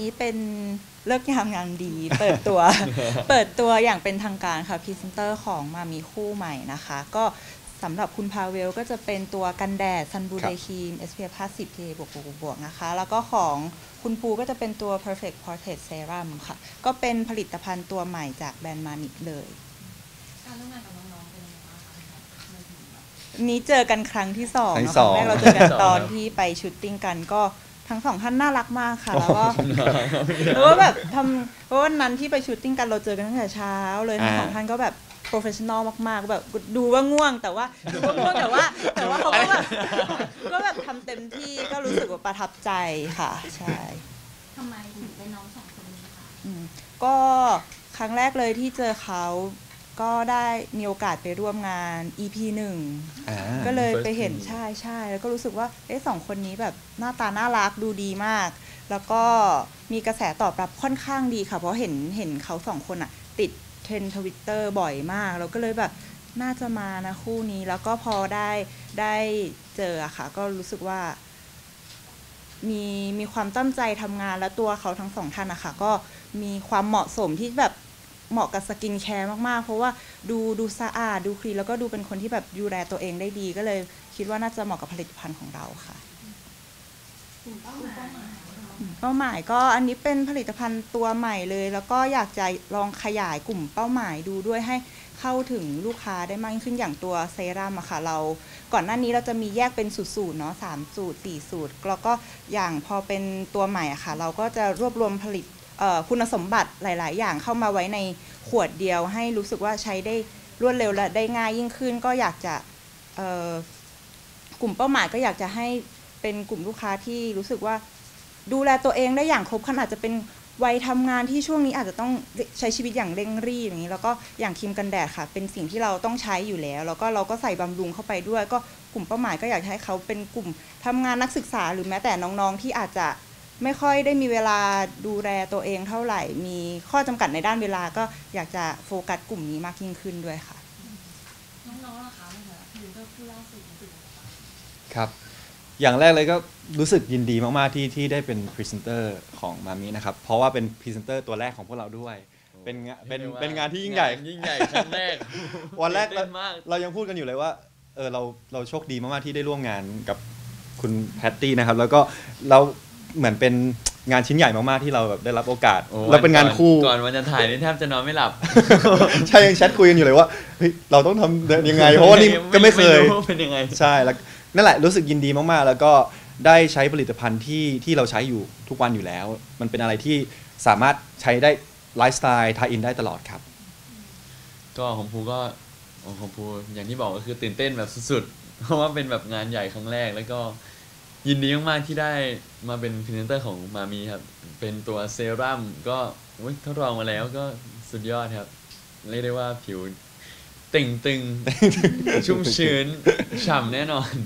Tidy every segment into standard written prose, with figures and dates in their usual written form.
เป็นเลิกษ์ยามงามดีเปิดตัว เปิดตัวอย่างเป็นทางการค่ะพรีเซนเตอร์ของมามีคู่ใหม่นะคะก็สำหรับคุณพาเวลก็จะเป็นตัวกันแดดซันบูเดย์ครีม SPF 50 PA บวกนะคะแล้วก็ของคุณภูก็จะเป็นตัว Perfect Portrait Serum ค่ะก็เป็นผลิตภัณฑ์ตัวใหม่จากแบรนด์มานิเลยการร่วมงานกับน้องๆเป็นยังไงบ้างคะนี้เจอกันครั้งที่2นะครั้งแรกเราเจอกันตอนที่ไปชูตติ้งกันก็ทั้งสองท่านน่ารักมากค่ะแล้วก็แบบเพราะวันนั้นที่ไปชูตติ้งกันเราเจอกันตั้งแต่เช้าเลยทั้งสองท่านก็แบบโปรเฟชชั่นอลมากๆแบบดูว่าง่วงแต่ว่าเขาก็แบบทำเต็มที่ก็รู้สึกว่าประทับใจค่ะใช่ทำไมถึงเป็นน้องสองคนนี้คะก็ครั้งแรกเลยที่เจอเขาก็ได้มีโอกาสไปร่วมงาน EP 1ก็เลยไปเห็นใช่แล้วก็รู้สึกว่าสองคนนี้แบบหน้าตาน่ารักดูดีมากแล้วก็มีกระแสตอบรับค่อนข้างดีค่ะเพราะเห็นเขาสองคนอะติดเทรนด์ Twitter บ่อยมากเราก็เลยแบบน่าจะมานะคู่นี้แล้วก็พอได้เจออะค่ะก็รู้สึกว่ามีความตั้งใจทำงานและตัวเขาทั้งสองท่านอะค่ะก็มีความเหมาะสมที่แบบเหมาะกับสกินแคร์มากๆเพราะว่าดูสะอาดดูคลีนแล้วก็ดูเป็นคนที่แบบดูแลตัวเองได้ดีก็เลยคิดว่าน่าจะเหมาะกับผลิตภัณฑ์ของเราค่ะเป้าหมายก็อันนี้เป็นผลิตภัณฑ์ตัวใหม่เลยแล้วก็อยากจะลองขยายกลุ่มเป้าหมายดูด้วยให้เข้าถึงลูกค้าได้มากขึ้นอย่างตัวเซรั่มอะค่ะเราก่อนหน้านี้เราจะมีแยกเป็นสูตรเนาะ3สูตร4สูตรแล้วก็อย่างพอเป็นตัวใหม่อะค่ะเราก็จะรวบรวมผลิตคุณสมบัติหลายๆอย่างเข้ามาไว้ในขวดเดียวให้รู้สึกว่าใช้ได้รวดเร็วและได้ง่ายยิ่งขึ้นก็อยากจะกลุ่มเป้าหมายก็อยากจะให้เป็นกลุ่มลูกค้าที่รู้สึกว่าดูแลตัวเองได้อย่างครบครันอาจจะเป็นวัยทำงานที่ช่วงนี้อาจจะต้องใช้ชีวิตอย่างเร่งรีบอย่างนี้แล้วก็อย่างครีมกันแดดค่ะเป็นสิ่งที่เราต้องใช้อยู่แล้วแล้วก็เราก็ใส่บำรุงเข้าไปด้วยก็กลุ่มเป้าหมายก็อยากให้เขาเป็นกลุ่มทำงานนักศึกษาหรือแม้แต่น้องๆที่อาจจะไม่ค่อยได้มีเวลาดูแลตัวเองเท่าไหร่มีข้อจำกัดในด้านเวลาก็อยากจะโฟกัสกลุ่มนี้มากยิ่งขึ้นด้วยค่ะน้องๆล่ะคะหรือก็ผู้ล่าสุดครับอย่างแรกเลยก็รู้สึกยินดีมากๆที่ได้เป็นพรีเซนเตอร์ของมามินะครับเพราะว่าเป็นพรีเซนเตอร์ตัวแรกของพวกเราด้วยเป็นงานที่ยิ่งใหญ่ครั้งแรกวันแรกเรายังพูดกันอยู่เลยว่าเราโชคดีมากๆที่ได้ร่วมงานกับคุณแพตตี้นะครับแล้วก็เราเหมือนเป็นงานชิ้นใหญ่มากๆที่เราแบบได้รับโอกาสแล้วเป็นงานคู่ก่อนวันจะถ่ายนี่แทบจะนอนไม่หลับใช่ยังแชทคุยกันอยู่เลยว่าเฮ้ยเราต้องทำยังไงเพราะว่านี่ก็ไม่เคยเป็นยังไงใช่แล้วนั่นแหละรู้สึกยินดีมากๆแล้วก็ได้ใช้ผลิตภัณฑ์ที่เราใช้อยู่ทุกวันอยู่แล้วมันเป็นอะไรที่สามารถใช้ได้ไลฟ์สไตล์ทายอินได้ตลอดครับก็ของภูอย่างที่บอกก็คือตื่นเต้นแบบสุดๆเพราะว่าเป็นแบบงานใหญ่ครั้งแรกแล้วก็ยินดีมากๆที่ได้มาเป็นพรีเซนเตอร์ของมามีครับเป็นตัวเซรั่มก็ทดลองมาแล้วก็สุดยอดครับเรียกได้ว่าผิวเต่งตึงชุ่มชื้นฉ่ำแน่นอน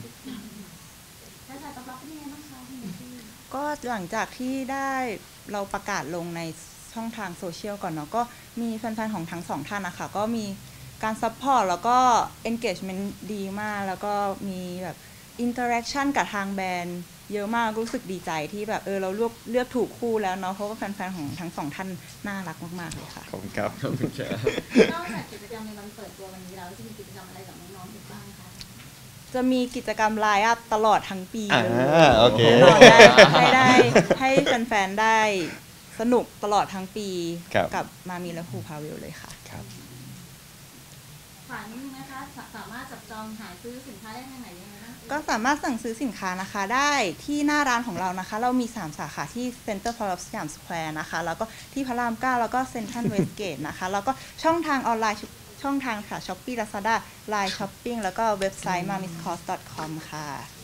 ก็หลังจากที่ได้เราประกาศลงในช่องทางโซเชียลก่อนเนาะก็มีแฟนๆของทั้งสองท่านนะคะก็มีการซัพพอร์ตแล้วก็ engagement ดีมากแล้วก็มีแบบอินเตอร์แอคชั่นกับทางแบรนด์เยอะมากรู้สึกดีใจที่แบบเราเลือกถูกคู่แล้วเนาะเพราะว่าแฟนๆของทั้งสองท่านน่ารักมากๆเลยค่ะขอบคุณครับนอกจากกิจกรรมในวันเปิดตัววันนี้แล้วจะมีกิจกรรมอะไรกับน้องๆอีกบ้างคะจะมีกิจกรรมไลน์อัพตลอดทั้งปีเลยโอเคได้ให้แฟนๆได้สนุกตลอดทั้งปีกับมามีและภูพาเวลเลยค่ะฝากนิดนึงนะคะสามารถจับจองหาซื้อสินค้าได้ทางไหนยังไงบ้างก็สามารถสั่งซื้อสินค้านะคะได้ที่หน้าร้านของเรานะคะเรามี3สาขาที่เซ็นเตอร์พาราสยามสแควร์นะคะแล้วก็ที่พระราม9แล้วก็เซ็นทรัลเวสต์เกตนะคะแล้วก็ช่องทางออนไลน์ช่องทางค่ะ Shopee Lazada Line Shopping แล้วก็เว็บไซต์ mamiscos.com ค่ะ